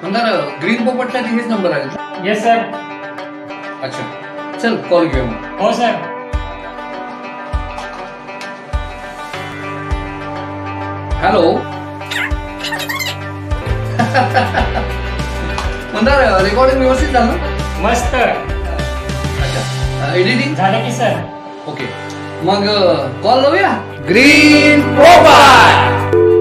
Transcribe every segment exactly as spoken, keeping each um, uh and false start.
Mandar green पोपटसाठी हेच number आहे. Yes sir. अच्छा चल कॉल घेऊ मग. हो सर. हॅलो. मंदार रेकॉर्डिंग व्यवस्थित झालं. मस्त. अच्छा एडिटिंग झालं की सर. ओके मग कॉल लावूया. ग्रीन पोपट.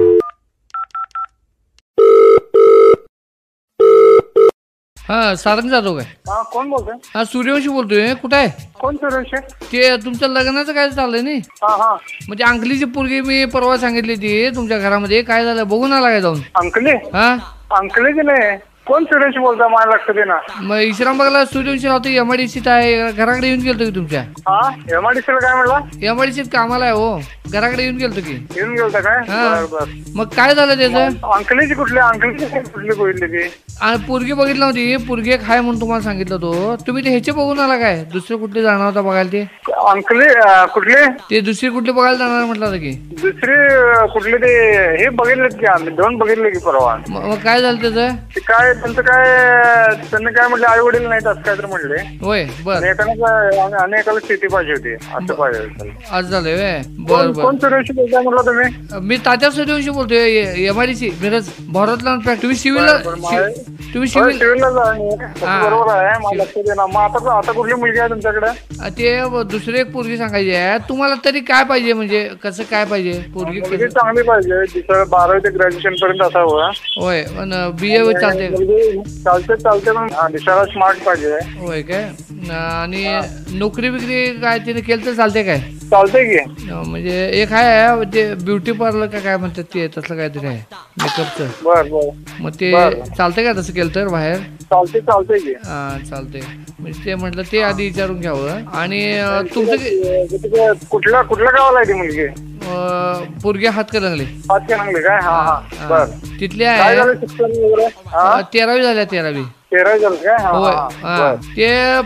हा सारंग जाधव काय. हा कोण बोलतोय. हा सूर्यवंशी बोलतोय. कुठं आहे. कोण सूर्यवंशी. ते तुमच्या लग्नाचं काय चाललंय नाही. हा हा म्हणजे अंकलीची पोरगी मी परवा सांगितली ती तुमच्या घरामध्ये काय झालं बघून आला काय जाऊन. अंकली. हा अंकलीची नाही. कोण सूर्यवंशी बोलतोय मला लक्षात येईना. मग इश्रामबागला सूर्यवंशी राहतो. एमआयडीसीत आहे. घराकडे येऊन गेलतो की तुमच्या. हा एमआयडीसीला काय म्हणला. एमआयडीसीत कामाला आहे हो. घराकडे येऊन गेलतो की. येऊन गेलता काय. हा. बर बर. मग काय झालं त्याचं. अंकलीची कुठली अंकलीची कुठली बोलली ती. पोरगी बघितलं होती. पोरगी एक आहे म्हणून तुम्हाला सांगितलं तो. तुम्ही ते ह्याचे बघून आला काय. दुसरे कुठले जाणार होता बघायला ते. अंकली कुठली. ते दुसरी कुठली बघायला जाणार म्हटलं होतं की. दुसरी कुठली ते हे बघितलेत की आम्ही दोन बघितले की परवा. मग काय झालं त्याचं. ते काय त्यांचं काय त्यांनी काय म्हटलं आई वडील नाहीत असं काय तर म्हणले. होय बर. एकाला अनेकाला शेती पाहिजे होती असं पाहिजे. आज झालंय वे. बर बर. कोण सूर्यवंशी बोलताय म्हटलं तुम्ही. मी तात्या सूर्यवंशी बोलतोय. एमआयडीसी मिरज भारतला. तुम्ही सिव्हिलला तुम्ही सिव्हिल बरोबर आहे मला लक्षात येणार. मग आता आता कुठली मुलगी आहे तुमच्याकडे. ते दुसरी एक पोरगी सांगायची आहे तुम्हाला. तरी काय पाहिजे म्हणजे कसं काय पाहिजे पोरगी. मुलगी चांगली पाहिजे. तिथं बारावी ते ग्रॅज्युएशन पर्यंत असावं. होय पण बी ए चालते. चालते चालते पण दिसायला स्मार्ट पाहिजे. होय काय. आणि नोकरी बिकरी काय तिने केलं तर चालते काय. चालते की. म्हणजे एक आहे ते ब्युटी पार्लर का काय म्हणतात ते तसलं काहीतरी आहे मेकअपचं. बर बर. मग ते चालतंय का तसं केलं तर बाहेर. चालते चालते की. हा चालतंय. म्हणजे ते म्हटलं ते आधी विचारून घ्यावं. आणि तुमचं कुठल्या कुठल्या गावाला आहे ती मुलगी. पोरगी हातकणंगले. हातकणंगले काय. हा हा बर. तिथल्या काय झालं शिक्षण वगैरे. तेरावी झाल्या तेरावी. तेरावी झालं काय. होय हा ते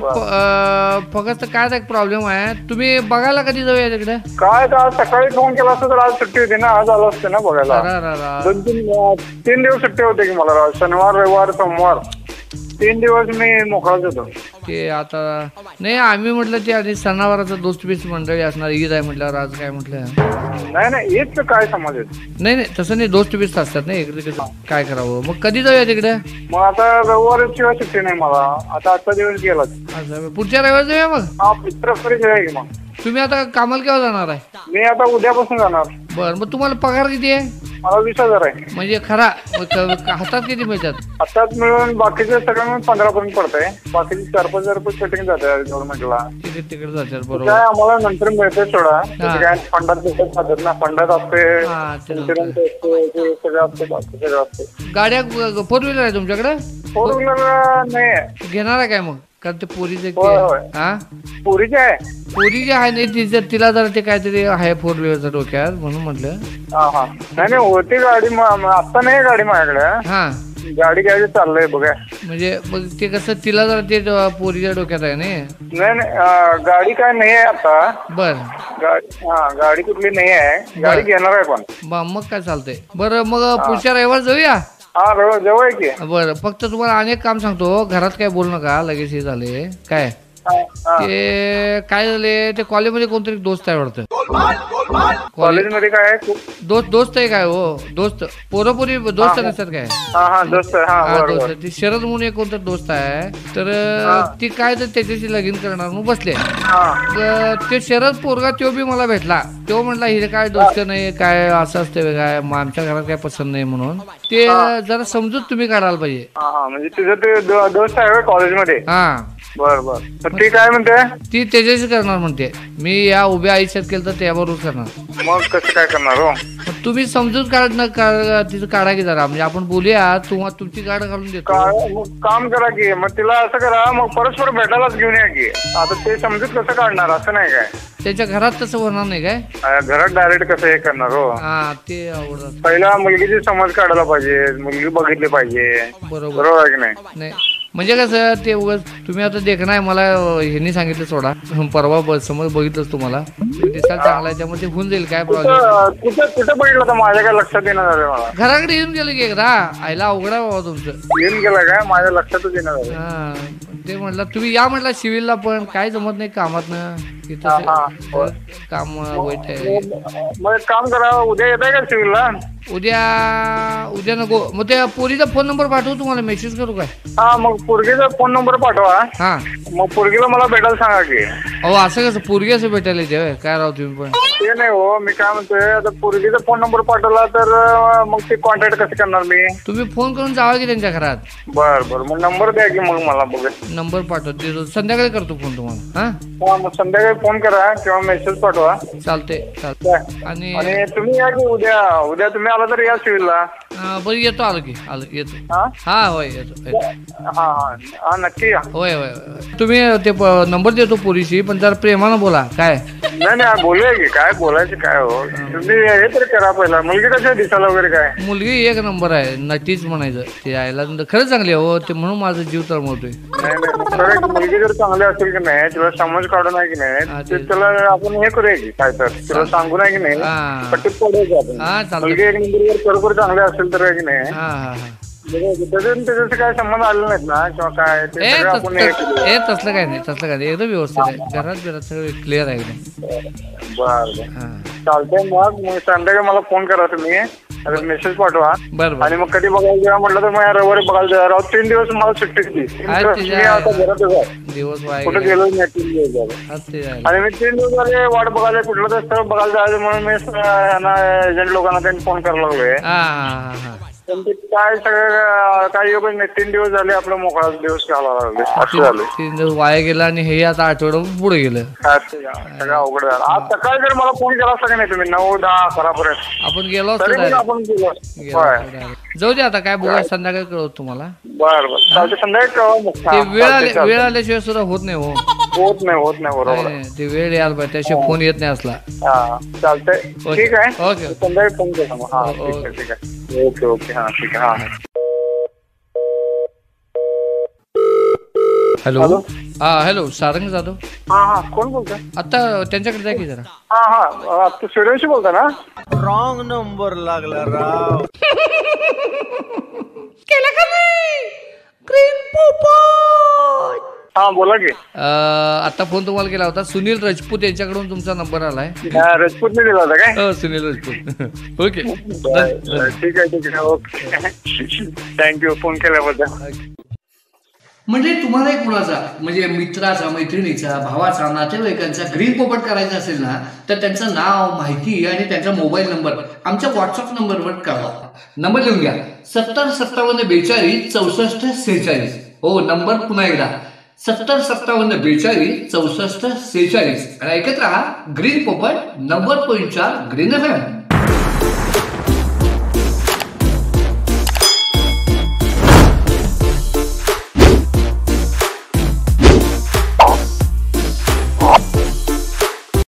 फक्त काय एक प्रॉब्लेम आहे. तुम्ही बघायला कधी जाऊया तिकडे. काय तर आज सकाळी फोन केला असतं तर आज सुट्टी होती ना. आज आलो असते ना बघायला. दोन तीन तीन दिवस सुट्टी होते की मला. शनिवार रविवार सोमवार तीन दिवस मी मोकळाच होतो. ते आता नाही आम्ही म्हटलं ते आधी सणावाराचं दोस्त बीस मंडळी असणार. ईद आहे म्हटल्यावर आज काय म्हटलं. नाही नाही ईदचं काय समज येत. नाही नाही तसं नाही. दोस्त बीस असतात नाही इकडे. काय करावं मग कधी जाऊया तिकडे. मग आता रविवार शिवाय सुट्टी नाही मला. आता आजचा दिवस गेला. असं पुढच्या रविवार जाऊया मग. हा मित्रपरी जाऊया की मग. तुम्ही आता कामाला केव्हा जाणार आहे. मी आता उद्यापासून जाणार. बरं मग तुम्हाला पगार किती आहे. मला वीस हजार आहे. म्हणजे खरा हातात किती मिळतात. हातात मिळून बाकीचे सगळं मिळून पंधरा पर्यंत पडतंय. बाकीचे चार पाच हजार रुपये सेटिंग जाते गव्हर्नमेंटला. तिकीट तिकीट जातात बरोबर. काय आम्हाला नंतर मिळते थोडा. काय फंडात भेटत राहतात ना. फंडात असते इन्शुरन्स असते सगळं असते बाकी सगळं असते. गाड्या फोर व्हीलर आहे तुमच्याकडे. फोर व्हीलर नाही घेणार आहे काय मग. कारण ते पोरीचे हा पोरीचे आहे. पोरी जे आहे नाही तिचं तिला जरा ते काहीतरी आहे फोर व्हीलरच्या डोक्यात म्हणून म्हटलं. हा हा नाही नाही होती गाडी. आता नाही गाडी माझ्याकडे. हा गाडी घ्यायची चाललंय बघा. म्हणजे मग ते कसं तिला जरा ते पोरीच्या डोक्यात आहे नाही. नाही नाही गाडी काय नाही आहे आता. बर गाडी हा गाडी कुठली नाही आहे. गाडी घेणार आहे पण. मग काय चालतंय. बरं मग पुढच्या रविवार जाऊया. हा रविवार जवळ की. बरं फक्त तुम्हाला अनेक काम सांगतो. घरात काय बोलू नका लगेच हे झाले काय. ते काय झाले ते कॉलेजमध्ये कोणतरी दोस्त आहे वाटतं. कॉलेजमध्ये काय दोस्त दोस्त आहे काय हो. दोस्त पोरपोरी दोस्त नसतात काय. हा हा दोस्त. हा दोस्त ते शरद म्हणून एक कोणतर दोस्त आहे. तर ती काय तर त्याच्याशी लगीन करणार म्हणून बसले. ते शरद पोरगा तो बी मला भेटला. तो म्हटला हिरे काय दोस्त नाही काय असं असतं काय आमच्या घरात काय पसंत नाही म्हणून. ते जरा समजूत तुम्ही काढायला पाहिजे. म्हणजे तुझं ते दोस्त आहे कॉलेजमध्ये. हा बर बर. ती काय म्हणते. ती त्याच्याशी करणार म्हणते. मी या उभ्या आयुष्यात केलं तर त्याबरोबर करणार. मग कसं काय करणार हो. तुम्ही समजून काढ तिचं काढा की जरा. म्हणजे आपण बोलूया. तुम्हाला तुमची गाड घालून देतो. काम करा की. मग तिला असं करा मग परस्पर भेटायलाच घेऊन या की. आता ते समजूत कसं काढणार असं नाही काय. त्याच्या घरात तसं होणार नाही काय. घरात डायरेक्ट कसं हे करणार हो. हा ते आवडत. पहिला मुलगीची समज काढायला पाहिजे. मुलगी बघितली पाहिजे. बरोबर बरोबर आहे की नाही. नाही म्हणजे कसं ते उगाच तुम्ही आता देखणं आहे मला ह्यांनी सांगितलं सोडा परवा बस समोर बघितलंच तुम्हाला दिसायला चांगला आहे त्यामुळे ते होऊन जाईल काय प्रॉब्लेम. कुठं कुठं बघितलं तर माझ्या काय लक्षात येणार झालं मला. घराकडे येऊन गेलं की एकदा आईला अवघड आहे बाबा तुमचं. येऊन गेलं काय माझ्या लक्षातच येणार झालं. हा ते म्हटलं तुम्ही या म्हटलं सिव्हिलला पण काय जमत नाही कामातनं इथं काम वाईट आहे. मग एक काम करा उद्या येत आहे का सिव्हिलला. उद्या उद्या नको मग त्या पोरीचा फोन नंबर पाठवू तुम्हाला मेसेज करू काय. हा मग पोरगीचा फोन नंबर पाठवा. हा मग पोरगीला मला भेटायला सांगा की. अहो असं कसं पोरगी असं भेटायला येते काय राव तुम्ही पण. ते नाही हो मी काय म्हणतोय आता पोरगीचा फोन नंबर पाठवला तर मग ते कॉन्टॅक्ट कसं करणार मी. तुम्ही फोन करून जावा की त्यांच्या घरात. बर बर मग नंबर द्या की मग मला बघ. नंबर पाठवतो संध्याकाळी करतो फोन तुम्हाला. हा हा मग संध्याकाळी फोन करा किंवा मेसेज पाठवा. चालते चालते. आणि आणि तुम्ही या की उद्या उद्या तुम्ही आला तर या सिव्हिलला. बरं येतो आलो की आलो येतो. हा हा होय येतो. हा हा हा नक्की या. होय होय तुम्ही ते नंबर देतो पोरीशी पण जरा प्रेमानं बोला काय. नाही नाही बोलूया की काय बोलायचं काय हो तुम्ही हे तर करा पहिला. मुलगी कशी आहे दिसायला वगैरे काय. मुलगी एक नंबर आहे नटीच म्हणायचं ते आयला खरंच चांगली आहे हो ते म्हणून माझा जीव तळमळतोय. नाही नाही खरं मुलगी जर चांगली असेल की नाही तिला समज काढून आहे की नाही त्याला आपण हे करूया की काय तर तिला सांगून आहे की नाही पट्टीत पडूया आपण. मुलगी एक नंबर खरोखर चांगली असेल तर की नाही त्याच्याशी काय संबंध आले नाहीत ना किंवा काय ते सगळं आपण हे तसलं काय नाही तसलं काय नाही एकदम व्यवस्थित आहे घरात बिरात सगळं क्लिअर आहे एकदम. बर चालतंय मग मग संध्याकाळी मला फोन करा तुम्ही मेसेज पाठवा. बरं आणि मग कधी बघायला जेव्हा म्हटलं तर मग रविवारी बघायला जाणार आहोत. तीन दिवस मला सुट्टी दिली आता घरातच आहे दिवस कुठे गेलो नाही तीन दिवस झाले. आणि मी तीन दिवस झाले वाट बघायला कुठलं तर स्थळ बघायला जायचं म्हणून मी यांना एजंट लोकांना त्यांनी फोन करायला लागलोय. पण ते काय सगळं काही योग नाही. तीन दिवस झाले आपला मोकळा दिवस घालावा लागले असं झालं. तीन दिवस वाया गेला आणि हे आता आठवडा पुढे गेलं सगळं अवघड झालं. आज सकाळी जर मला फोन केला असता की नाही तुम्ही नऊ दहा अकरापर्यंत आपण गेलो तरी पण आपण गेलो. जाऊ दे आता काय बघा संध्याकाळी कळवतो तुम्हाला. बरं बरं चालते संध्याकाळी वेळ आले वेळ आल्याशिवाय सुद्धा होत नाही हो. होत नाही होत नाही बरोबर ते वेळ यायला पाहिजे त्याशिवाय फोन येत नाही असला. हा चालतंय ठीक आहे ओके संध्याकाळी फोन केला मग. हा ठीक आहे ठीक आहे ओके ओके हा ठीक आहे. हा हॅलो हा हॅलो सारंग जाधव. हा हा कोण बोलतोय. आता त्यांच्याकडे जा की जरा. हा हा तू सूर्यवंशी बोलता ना. रॉंग नंबर लागला राव. केला का नाही ग्रीन पोपट. हा बोला की. आता फोन तुम्हाला केला होता सुनील राजपूत यांच्याकडून तुमचा नंबर आलाय. राजपूतने दिला होता काय. हो सुनील राजपूत. ओके ठीक आहे ठीक आहे ओके थँक्यू फोन केल्याबद्दल. म्हणजे तुम्हाला कुणाचा म्हणजे मित्राचा मैत्रिणीचा भावाचा नातेवाईकांचा ग्रीन पोपट करायचा असेल ना तर त्यांचं नाव माहिती आणि त्यांचा मोबाईल नंबर आमच्या व्हॉट्सअप नंबरवर कळवा. नंबर लिहून घ्या सत्तर सत्तावन्न बेचाळीस चौसष्ट सेहेचाळीस. हो नंबर पुन्हा एकदा सत्तर सत्तावन्न बेचाळीस चौसष्ट सेहेचाळीस. आणि ऐकत राहा ग्रीन पोपट नव्वद पॉईंट चार ग्रीन एफ एम.